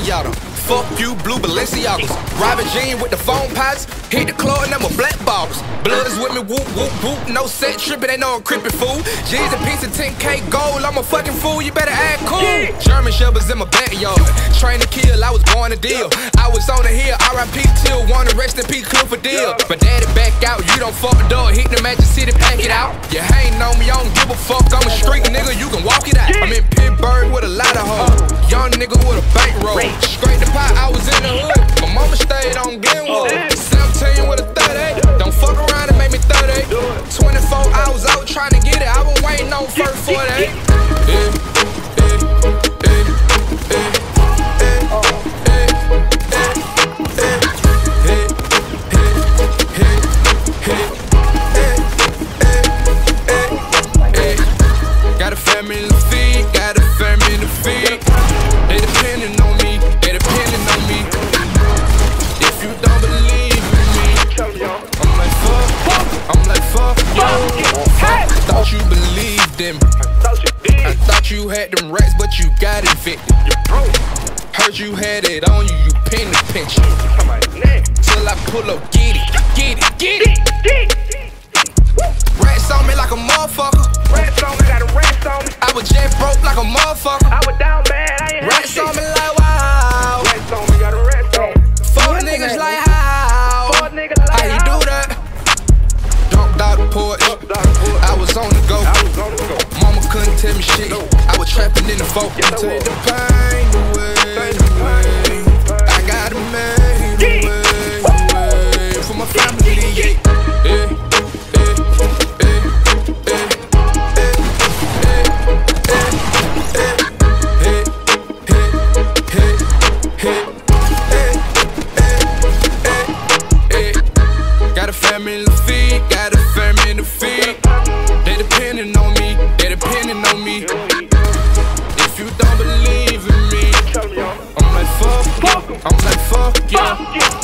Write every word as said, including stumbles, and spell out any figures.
Pinata. Fuck you, blue Balenciagas. Robin Jean with the phone pots. Hit the club and I'm a black balls. Blood is with me, whoop, whoop, whoop. No set trippin', ain't no crippin' fool. G's a piece of ten K gold. I'm a fucking fool, you better act cool. German Shepherds in my backyard. Train to kill, I was born to deal. I was on the hill, R I P till. Wanna rest in peace, Clifford deal. My daddy back out, you don't fuck the door. Hit the Magic City, pack it out. You hatin' on me, I don't give a fuck. I'm a street nigga, you can walk it out. I'm in Pittsburgh with a lot of hoes. Young nigga with a bankroll. Straight the pot, I was in the hood. My mama stayed on Glenwood. seventeen with a thirty. Don't fuck around and make me thirty. twenty-four hours out trying to get it. I been waiting on first forty-eight. Yeah, got a family to feed, got a family to feed. They depending on me, they depending on me. If you don't believe in me, I'm like fuck, I'm like fuck you. Thought you believed in me. I thought you had them racks, but you got evicted. Heard you had it on you, you pin the pension. Till I pull up, get it, get it, get it. Rats on me like a motherfucker. Rats on me, got a rats on me. I was jet broke like a motherfucker. I was down bad, I ain't had Rats shit. on me like wow. Rats on me, got a rats on me. Fuck niggas like how? Fuck niggas like How you how? do that? Dumped out the porch. I was on the go. I was on the go. Mama couldn't tell me shit. I was trapping in the folk. Take the pain away, away. I got it made away, away. For my family, yeah. Yeah. Got a family to feed, got a family to feed. They depending on me, they depending on me. If you don't believe in me, I'm like fuck, I'm like fuck yeah.